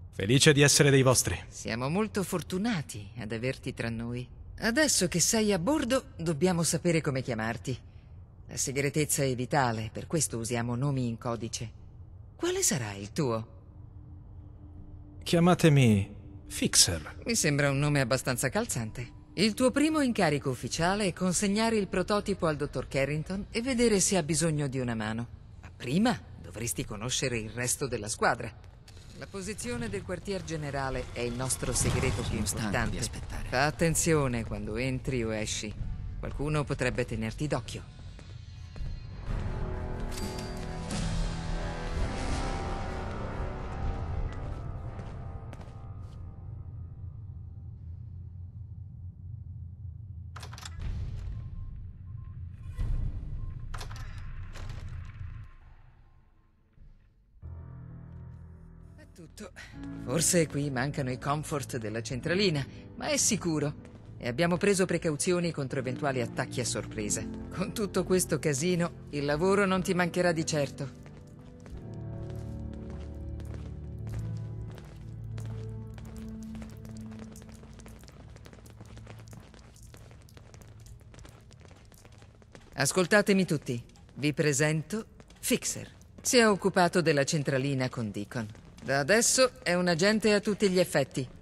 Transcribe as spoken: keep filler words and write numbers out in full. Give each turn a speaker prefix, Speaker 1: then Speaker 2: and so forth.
Speaker 1: Felice di essere dei vostri.
Speaker 2: Siamo molto fortunati ad averti tra noi. Adesso che sei a bordo, dobbiamo sapere come chiamarti. La segretezza è vitale, per questo usiamo nomi in codice. Quale sarà il tuo?
Speaker 1: Chiamatemi Fixer.
Speaker 2: Mi sembra un nome abbastanza calzante. Il tuo primo incarico ufficiale è consegnare il prototipo al dottor Carrington e vedere se ha bisogno di una mano. Ma prima dovresti conoscere il resto della squadra. La posizione del quartier generale è il nostro segreto più importante. Fa attenzione quando entri o esci. Qualcuno potrebbe tenerti d'occhio. Tutto. Forse qui mancano i comfort della centralina, ma è sicuro. E abbiamo preso precauzioni contro eventuali attacchi a sorpresa. Con tutto questo casino, il lavoro non ti mancherà di certo. Ascoltatemi tutti. Vi presento Fixer. Si è occupato della centralina con Deacon. Da adesso è un agente a tutti gli effetti.